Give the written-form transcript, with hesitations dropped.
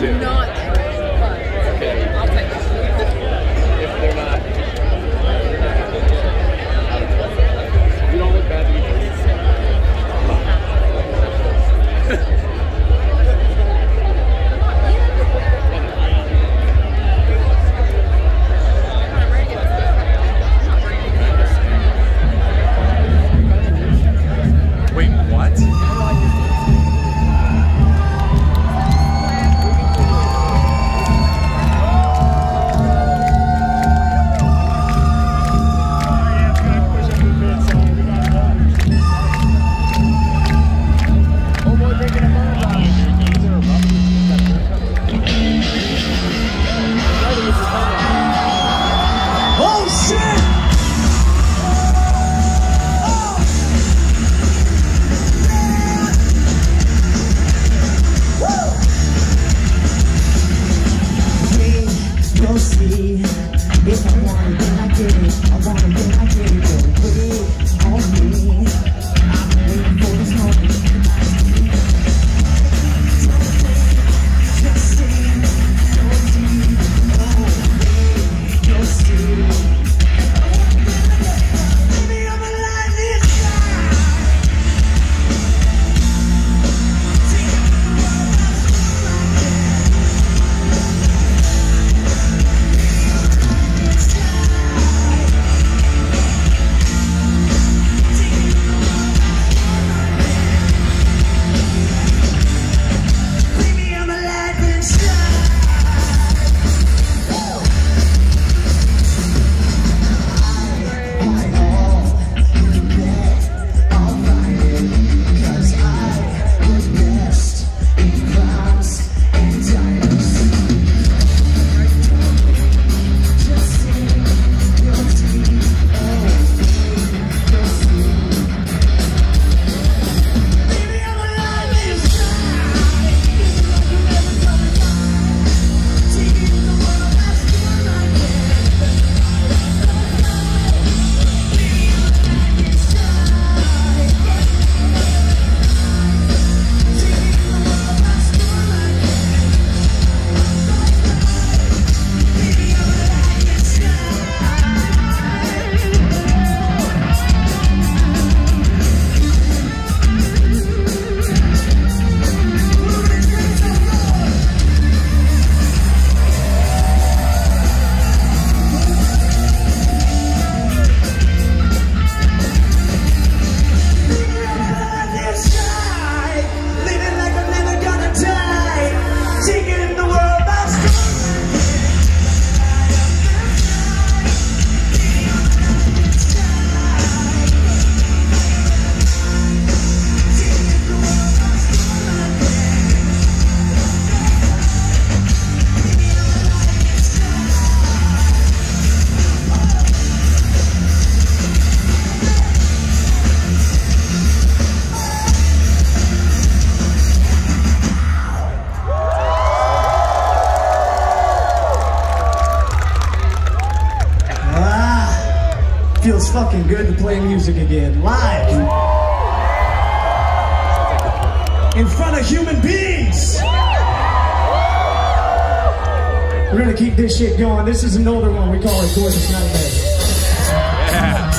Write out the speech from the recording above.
too. Not true, but Okay. I'll take it. If they're not, you don't look bad either. Wait, what? Oh shit! You'll see, if I want it, then I get it. I want it, then I get it. Don't wait on me. I'm waiting for this moment. Just see, you'll see. Oh, you'll see. Baby, I'm alive inside. Feels fucking good to play music again, live, in front of human beings. We're gonna keep this shit going. This is an older one. We call it Gorgeous Nightmare. Yeah.